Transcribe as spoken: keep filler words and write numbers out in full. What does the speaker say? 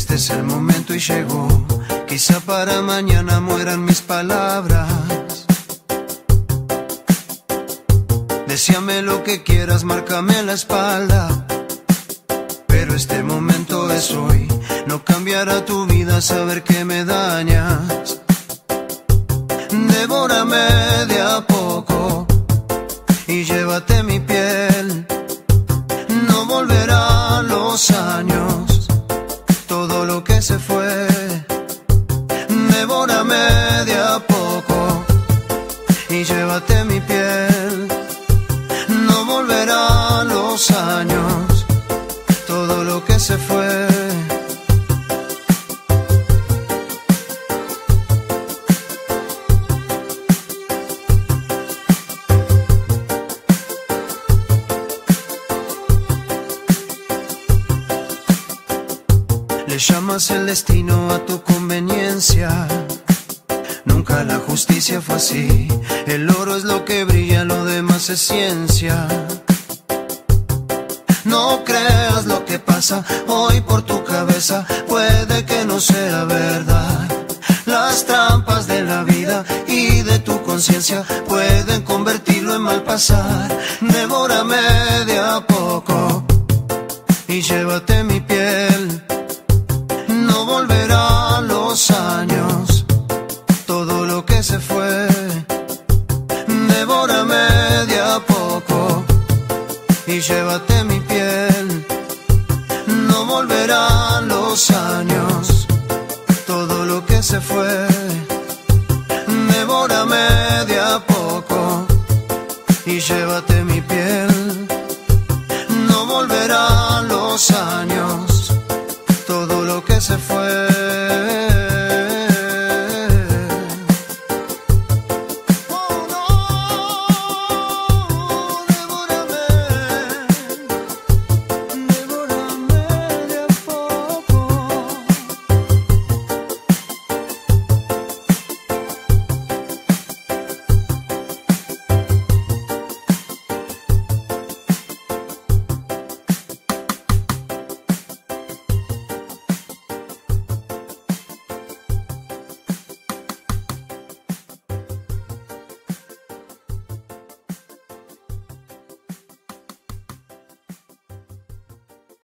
Este es el momento y llegó. Quizá para mañana mueran mis palabras. Decíame lo que quieras, márcame la espalda. Pero este momento es hoy. No cambiará tu vida saber que me dañas. Devórame de a poco y llévate mi piel. No volverán los años, todo lo que se fue. Devórame de a poco y llévate mi piel. No volverán los años, todo lo que se fue. Le llamas el destino a tu conveniencia. Nunca la justicia fue así. El oro es lo que brilla, lo demás es ciencia. No creas lo que pasa hoy por tu cabeza. Puede que no sea verdad. Las trampas de la vida y de tu conciencia pueden convertirlo en mal pasar. Devórame de a poco y llévate mi piel. No volverán los años, todo lo que se fue. Devórame de a poco y llévate mi piel. No volverán los años, todo lo que se fue. Devórame de a poco y llévate mi piel. No volverán los años, todo lo que se fue.